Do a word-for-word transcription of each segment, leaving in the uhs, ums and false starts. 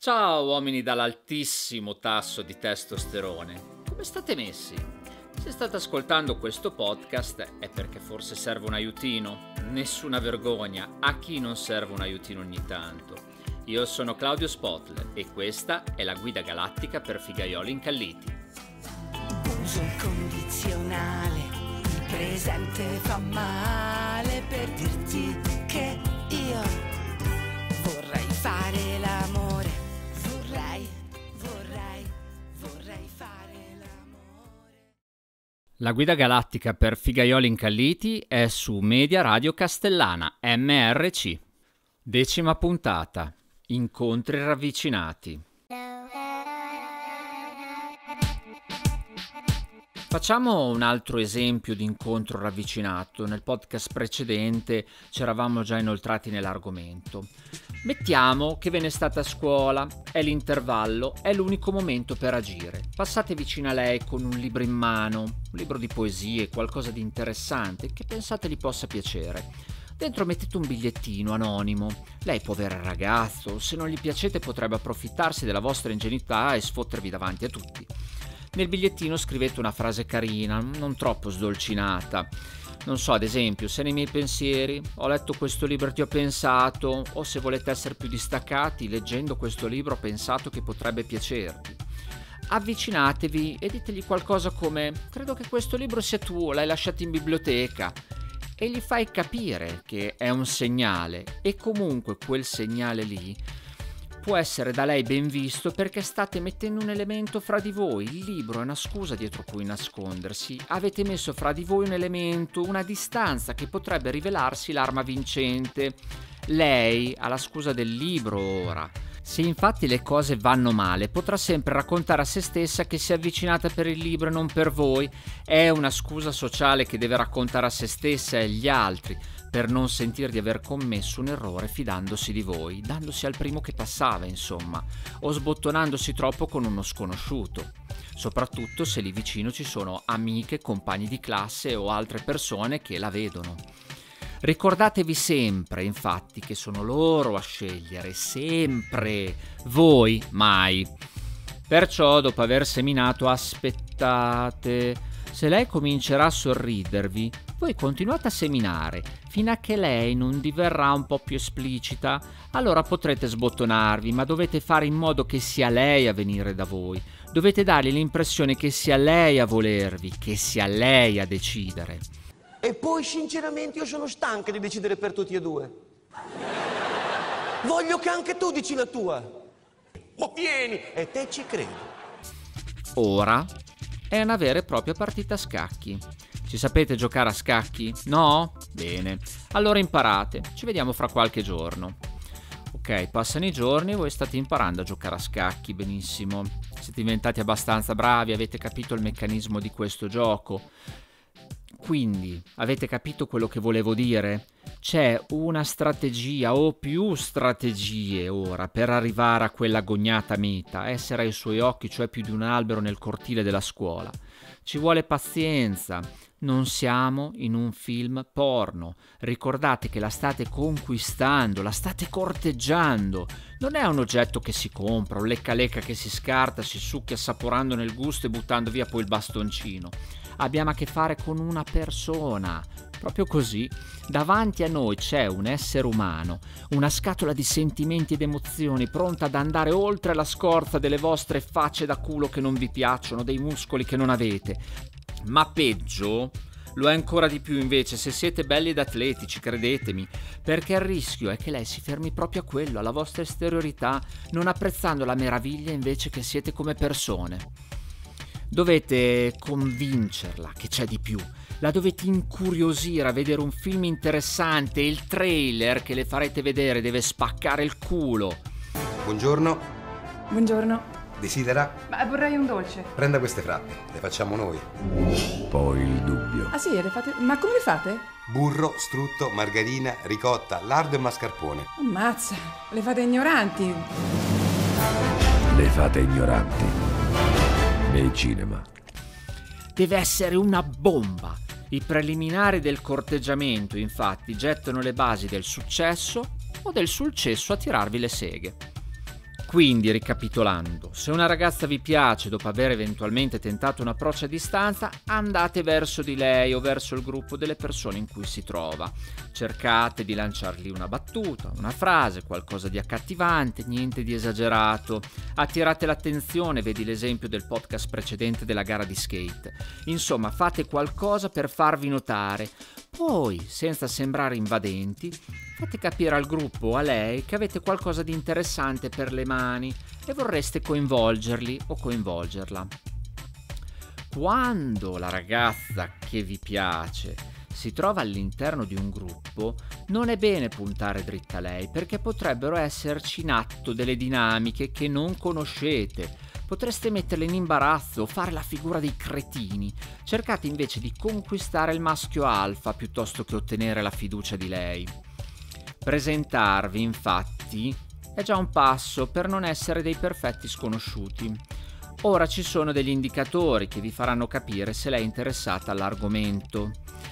Ciao uomini dall'altissimo tasso di testosterone, come state messi? Se state ascoltando questo podcast è perché forse serve un aiutino. Nessuna vergogna a chi non serve un aiutino ogni tanto. Io sono Claudio Spotler e questa è la guida galattica per figaioli incalliti. Uso il condizionale, il presente fa male per dirti che io vorrei fare l'amore, vorrei, vorrei, vorrei fare l'amore. La guida galattica per figaioli incalliti è su Media Radio Castellana, M R C. Decima puntata, incontri ravvicinati. Facciamo un altro esempio di incontro ravvicinato. Nel podcast precedente ci eravamo già inoltrati nell'argomento. Mettiamo che ve ne state a scuola, è l'intervallo, è l'unico momento per agire. Passate vicino a lei con un libro in mano, un libro di poesie, qualcosa di interessante che pensate gli possa piacere. Dentro mettete un bigliettino anonimo. Lei, povero ragazzo, se non gli piacete potrebbe approfittarsi della vostra ingenuità e sfottervi davanti a tutti. Nel bigliettino scrivete una frase carina, non troppo sdolcinata. Non so, ad esempio, se nei miei pensieri ho letto questo libro e ti ho pensato, o se volete essere più distaccati, leggendo questo libro ho pensato che potrebbe piacerti. Avvicinatevi e ditegli qualcosa come: credo che questo libro sia tuo, l'hai lasciato in biblioteca. E gli fai capire che è un segnale, e comunque quel segnale lì può essere da lei ben visto perché state mettendo un elemento fra di voi. Il libro è una scusa dietro cui nascondersi. Avete messo fra di voi un elemento, una distanza che potrebbe rivelarsi l'arma vincente. Lei ha la scusa del libro ora. Se infatti le cose vanno male, potrà sempre raccontare a se stessa che si è avvicinata per il libro e non per voi. È una scusa sociale che deve raccontare a se stessa e agli altri, per non sentir di aver commesso un errore fidandosi di voi, dandosi al primo che passava, insomma, o sbottonandosi troppo con uno sconosciuto, soprattutto se lì vicino ci sono amiche, compagni di classe o altre persone che la vedono. Ricordatevi sempre, infatti, che sono loro a scegliere, sempre, voi mai. Perciò, dopo aver seminato, aspettate. Se lei comincerà a sorridervi, voi continuate a seminare fino a che lei non diverrà un po' più esplicita. Allora potrete sbottonarvi, ma dovete fare in modo che sia lei a venire da voi. Dovete dargli l'impressione che sia lei a volervi, che sia lei a decidere. E poi sinceramente io sono stanca di decidere per tutti e due. Voglio che anche tu dici la tua. Oh, vieni, e te ci credi. Ora è una vera e propria partita a scacchi. Ci sapete giocare a scacchi? No? Bene, allora imparate. Ci vediamo fra qualche giorno. Ok, passano i giorni e voi state imparando a giocare a scacchi, benissimo. Siete diventati abbastanza bravi, avete capito il meccanismo di questo gioco. Quindi, avete capito quello che volevo dire? C'è una strategia o più strategie ora per arrivare a quella agognata meta, essere ai suoi occhi, cioè più di un albero nel cortile della scuola. Ci vuole pazienza, non siamo in un film porno. Ricordate che la state conquistando, la state corteggiando. Non è un oggetto che si compra, un lecca lecca che si scarta, si succhia assaporando nel gusto e buttando via poi il bastoncino. Abbiamo a che fare con una persona, proprio così. Davanti a noi c'è un essere umano, una scatola di sentimenti ed emozioni pronta ad andare oltre la scorza delle vostre facce da culo che non vi piacciono, dei muscoli che non avete. Ma peggio lo è ancora di più invece se siete belli ed atletici, credetemi, perché il rischio è che lei si fermi proprio a quello, alla vostra esteriorità, non apprezzando la meraviglia invece che siete come persone. Dovete convincerla che c'è di più, la dovete incuriosire a vedere un film interessante e il trailer che le farete vedere deve spaccare il culo. Buongiorno. Buongiorno. Desidera? Ma vorrei un dolce. Prenda queste frappe, le facciamo noi. Poi il dubbio. Ah sì, le fate... Ma come le fate? Burro, strutto, margarina, ricotta, lardo e mascarpone. Ammazza, le fate ignoranti. Le fate ignoranti. Nel cinema. Deve essere una bomba. I preliminari del corteggiamento, infatti, gettano le basi del successo o del successo a tirarvi le seghe. Quindi, ricapitolando, se una ragazza vi piace dopo aver eventualmente tentato un approccio a distanza, andate verso di lei o verso il gruppo delle persone in cui si trova. Cercate di lanciargli una battuta, una frase, qualcosa di accattivante, niente di esagerato. Attirate l'attenzione, vedi l'esempio del podcast precedente della gara di skate. Insomma, fate qualcosa per farvi notare. Poi, senza sembrare invadenti, fate capire al gruppo o a lei che avete qualcosa di interessante per le mani e vorreste coinvolgerli o coinvolgerla. Quando la ragazza che vi piace si trova all'interno di un gruppo, non è bene puntare dritta a lei, perché potrebbero esserci in atto delle dinamiche che non conoscete. Potreste metterle in imbarazzo o fare la figura dei cretini. Cercate invece di conquistare il maschio alfa piuttosto che ottenere la fiducia di lei. Presentarvi, infatti, è già un passo per non essere dei perfetti sconosciuti. Ora ci sono degli indicatori che vi faranno capire se lei è interessata all'argomento.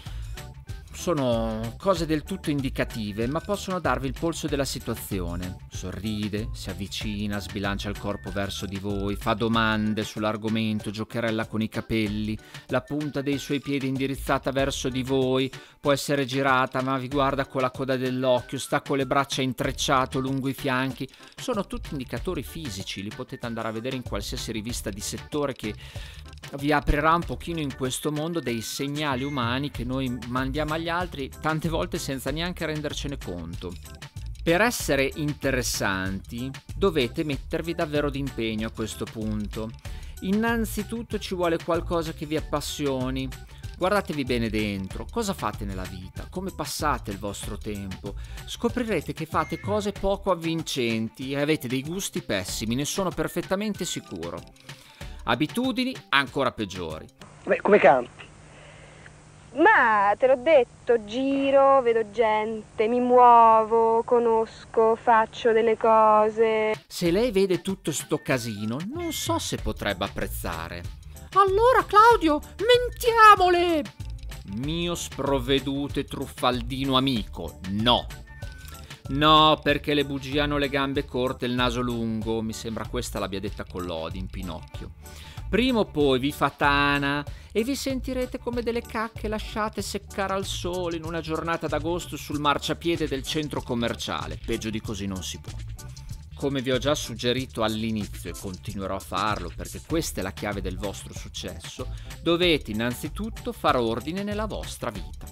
Sono cose del tutto indicative, ma possono darvi il polso della situazione. Sorride, si avvicina, sbilancia il corpo verso di voi, fa domande sull'argomento, giocherella con i capelli, la punta dei suoi piedi indirizzata verso di voi, può essere girata ma vi guarda con la coda dell'occhio, sta con le braccia intrecciato lungo i fianchi. Sono tutti indicatori fisici, li potete andare a vedere in qualsiasi rivista di settore che vi aprirà un pochino in questo mondo dei segnali umani che noi mandiamo agli altri tante volte senza neanche rendercene conto. Per essere interessanti dovete mettervi davvero d'impegno a questo punto. Innanzitutto ci vuole qualcosa che vi appassioni. Guardatevi bene dentro, cosa fate nella vita, come passate il vostro tempo. Scoprirete che fate cose poco avvincenti e avete dei gusti pessimi, ne sono perfettamente sicuro. Abitudini ancora peggiori. Beh, come campi? Ma te l'ho detto, giro, vedo gente, mi muovo, conosco, faccio delle cose. Se lei vede tutto sto casino, non so se potrebbe apprezzare. Allora, Claudio, mentiamole! Mio sprovveduto e truffaldino amico, no. No, perché le bugie hanno le gambe corte e il naso lungo. Mi sembra questa l'abbia detta Collodi in Pinocchio. Prima o poi vi fa tana e vi sentirete come delle cacche lasciate seccare al sole in una giornata d'agosto sul marciapiede del centro commerciale. Peggio di così non si può. Come vi ho già suggerito all'inizio e continuerò a farlo perché questa è la chiave del vostro successo, dovete innanzitutto far ordine nella vostra vita.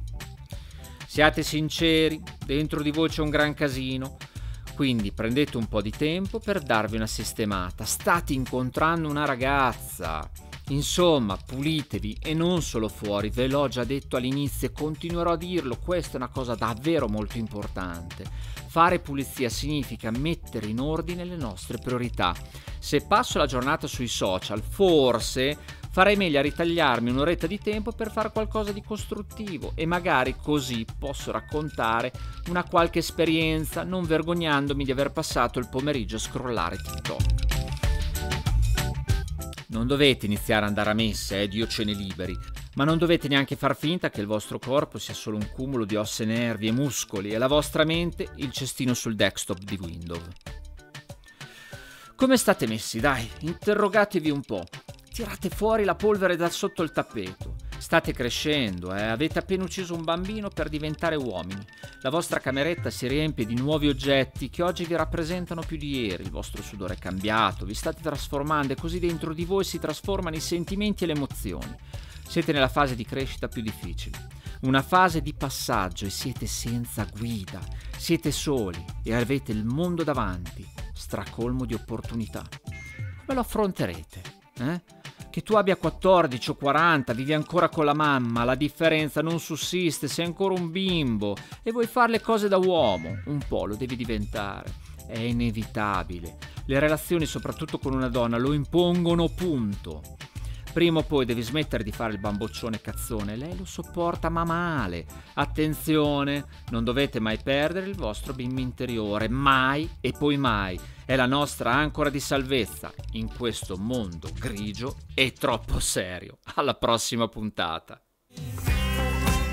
Siate sinceri, dentro di voi c'è un gran casino, quindi prendete un po' di tempo per darvi una sistemata. State incontrando una ragazza. Insomma, pulitevi e non solo fuori, ve l'ho già detto all'inizio e continuerò a dirlo, questa è una cosa davvero molto importante. Fare pulizia significa mettere in ordine le nostre priorità. Se passo la giornata sui social, forse farei meglio a ritagliarmi un'oretta di tempo per fare qualcosa di costruttivo e magari così posso raccontare una qualche esperienza non vergognandomi di aver passato il pomeriggio a scrollare TikTok. Non dovete iniziare ad andare a messa, eh, Dio ce ne liberi, ma non dovete neanche far finta che il vostro corpo sia solo un cumulo di ossa e nervi e muscoli e la vostra mente il cestino sul desktop di Windows. Come state messi? Dai, interrogatevi un po'. Tirate fuori la polvere da sotto il tappeto. State crescendo, eh? Avete appena ucciso un bambino per diventare uomini. La vostra cameretta si riempie di nuovi oggetti che oggi vi rappresentano più di ieri. Il vostro sudore è cambiato, vi state trasformando e così dentro di voi si trasformano i sentimenti e le emozioni. Siete nella fase di crescita più difficile. Una fase di passaggio e siete senza guida. Siete soli e avete il mondo davanti, stracolmo di opportunità. Come lo affronterete? Eh? Che tu abbia quattordici o quaranta, vivi ancora con la mamma, la differenza non sussiste, sei ancora un bimbo e vuoi fare le cose da uomo, un po' lo devi diventare, è inevitabile. Le relazioni, soprattutto con una donna, lo impongono, punto. Prima o poi devi smettere di fare il bamboccione cazzone, lei lo sopporta ma male. Attenzione, non dovete mai perdere il vostro bimbo interiore, mai e poi mai. È la nostra ancora di salvezza in questo mondo grigio e troppo serio. Alla prossima puntata.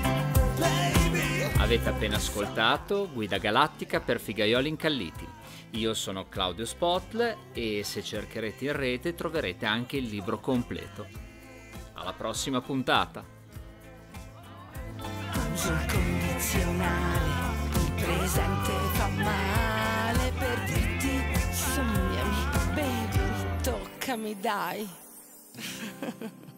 Avete appena ascoltato Guida Galattica per figaioli incalliti. Io sono Claudio Spotl e se cercherete in rete troverete anche il libro completo. Alla prossima puntata! Uso il condizionale, il presente fa male per dirti sognami, baby, toccami dai.